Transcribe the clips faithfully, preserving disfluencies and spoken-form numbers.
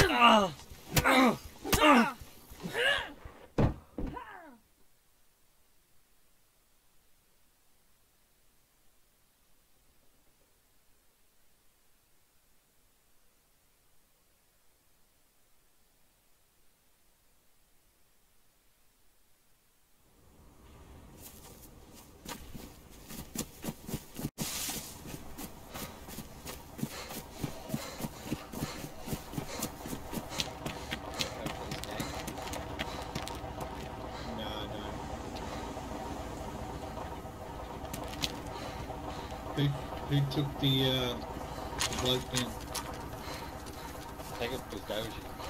Who, who took the uh, bloke down? I think it was Doji.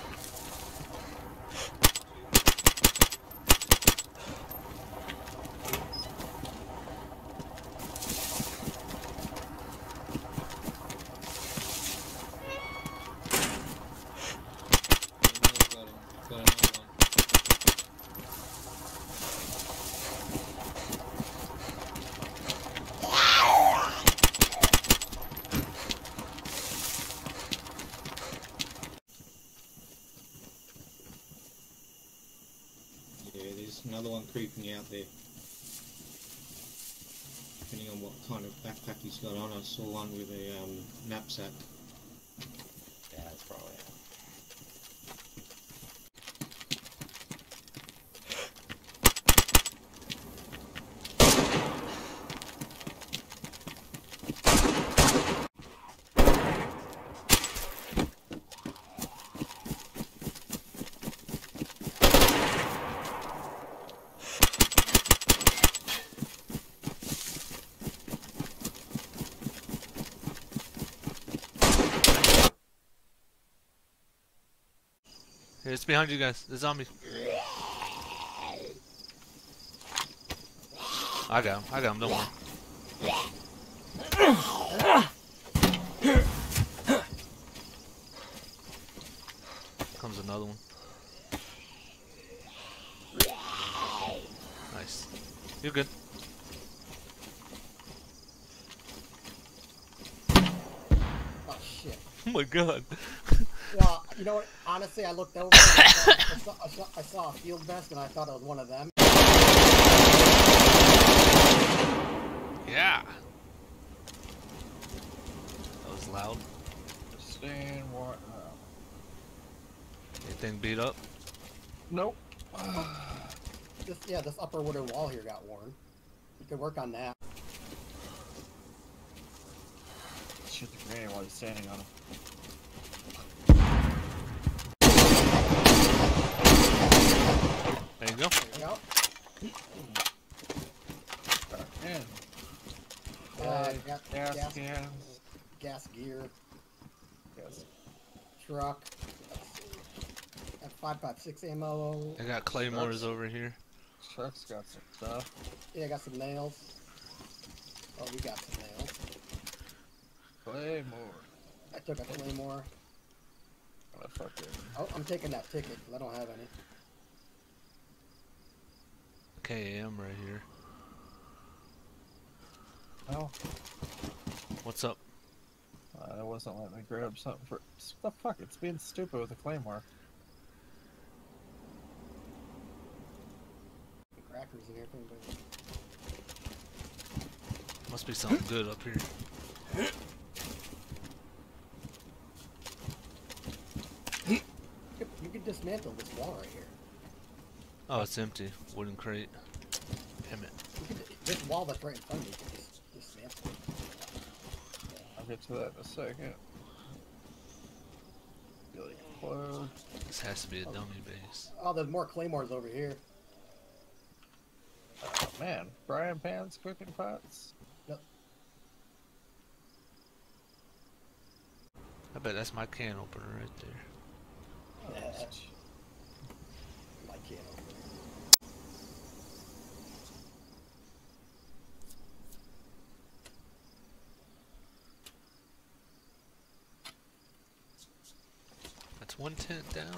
Another one creeping out there. Depending on what kind of backpack he's got on, I saw one with a um, knapsack. Yeah, that's probably it. Here, it's behind you guys. The zombie. I got him. I got him. Don't worry. Comes another one. Nice. You're good. Oh shit. Oh my god. Well, you know what? Honestly, I looked over and I saw, I, saw, I, saw, I saw a field vest and I thought it was one of them. Yeah. That was loud. Stand what? Anything beat up? Nope. This, yeah, this upper wooden wall here got worn. You could work on that. Shoot the grenade while he's standing on him. There you go. There you go. Man. Uh, gas, gas, gas, gas, cans. gas gear, Gas. truck. Got five five six ammo. I got claymores over here. Truck's got some stuff. Yeah, I got some nails. Oh, we got some nails. Claymore. I took a claymore. Motherfucker. Oh, I'm taking that ticket because I don't have any. K M right here. Oh. What's up? Uh, it wasn't letting me grab something for. What the fuck? It's being stupid with a claymore. Crackers in here. Must be something good up here. You can dismantle this wall right here. Oh, it's empty. Wooden crate. Damn it. You can, this wall that's right in front of you, you can just dismantle it. I'll get to that in a second. Really close. This has to be a dummy base. Oh, there's more claymores over here. Oh man, frying pans, cooking pots. Yep. I bet that's my can opener right there. Yeah. My can opener. That's one tent down.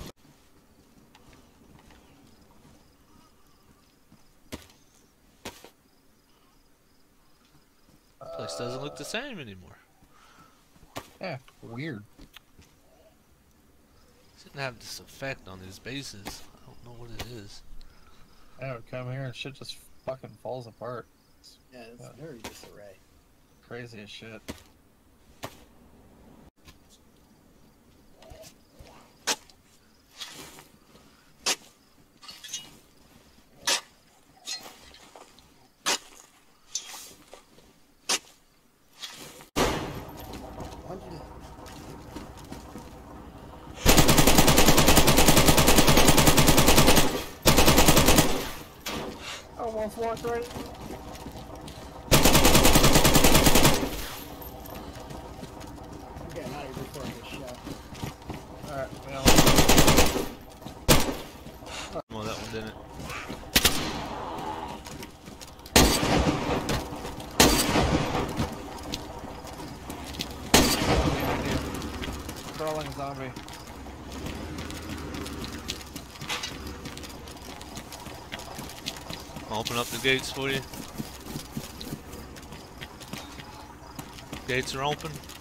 Place doesn't look the same anymore. Yeah, weird. Shouldn't have this effect on these bases. I don't know what it is. I would come here and shit just fucking falls apart. It's Yeah, it's uh, very disarray. crazy as shit. Hundred. Almost walked right. I'm getting out of here before this show. Alright, well. Well, that one didn't. Crawling zombie. I'll open up the gates for you. Gates are open.